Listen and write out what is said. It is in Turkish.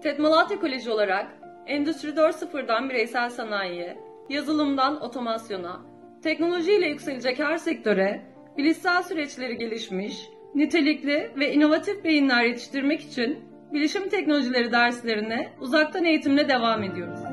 TED Malatya Koleji olarak Endüstri 4.0'dan bireysel sanayiye, yazılımdan otomasyona, teknolojiyle yükselecek her sektöre, bilişsel süreçleri gelişmiş, nitelikli ve inovatif beyinler yetiştirmek için bilişim teknolojileri derslerine uzaktan eğitimle devam ediyoruz.